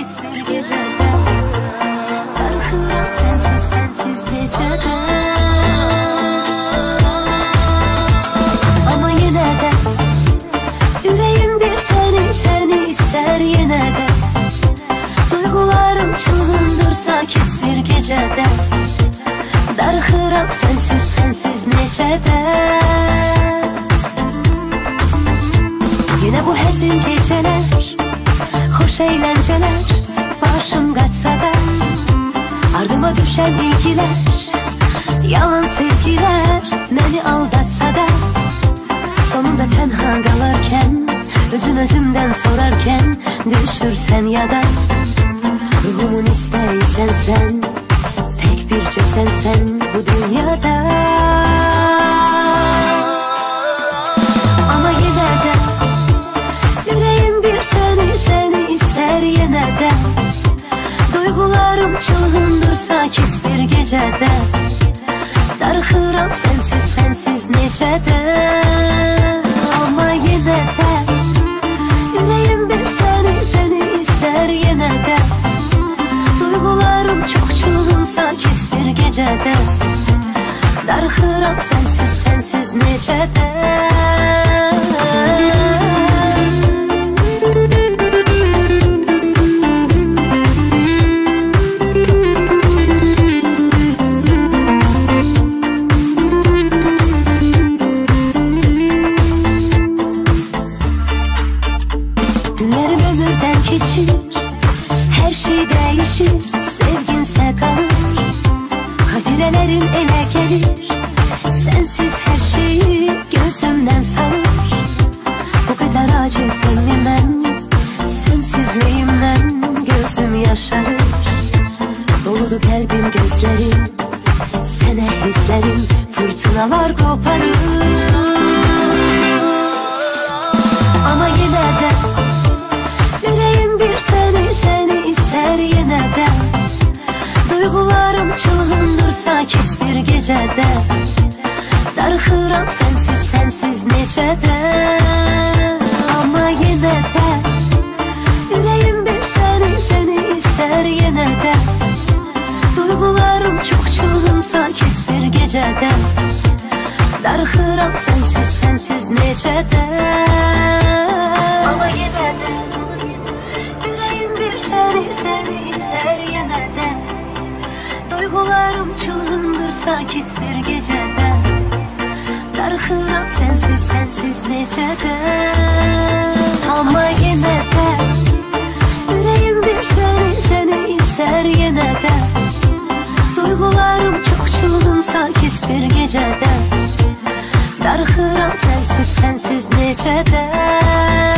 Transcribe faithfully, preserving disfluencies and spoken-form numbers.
sakit bir gecede. Darıxıram sensiz sensiz necədə. Ama yenə də ürəyim bir səni səni istər yenə də. Duygularım çılğındır sakit bir gecədə. Darıxıram sensiz sensiz necədə. Yine bu həzin gecələr, hoş eğlenceler, başım qaçsa da ardıma düşen ilgiler, yalan sevgiler məni aldatsa da sonunda tenha qalarkən, özüm özümden sorarkən düşürsən yada. Ruhumun istəysən sən, tek bircə sənsən bu dünyada. Ama yenə də yüreğim bir seni seni ister yenə də. Duygularım çılğındır sakit bir gecədə. Darıxıram sensiz sensiz necədə. Ama yenə də yüreğim bir seni seni ister yenə də. Duygularım çok çılgın sakit bir gecədə. Darıxıram sensiz sensiz necədə. Günlerim ömürden geçir, her şey değişir, sevginse kalır. Hatirelerin ele gelir, sensiz her şeyi gözümden salır. Bu kadar acilsin mi ben, sensizliğimden gözüm yaşarır. Doludu kalbim gözlerim, sene hislerim, fırtınalar koparır. Ama yine de yüreğim bir seni seni ister yine de. Duygularım çılgındır sakit bir gecede. Darıxıram sensiz sensiz necədə. Ama yine de yüreğim bir seni seni ister yine de. Duygularım çok çılgın sakit bir gecede. Darıxıram sensiz sensiz necədə. Ama yine de yüreğim bir seni seni ister yine de. Duygularım çılgındır sakit bir gecede. Darıxıram sensiz sensiz necədə. Ama yine de yüreğim bir seni seni ister yine de. Duygularım çok çılgın sakit bir gecede. Darıxıram sensiz sensiz necədə.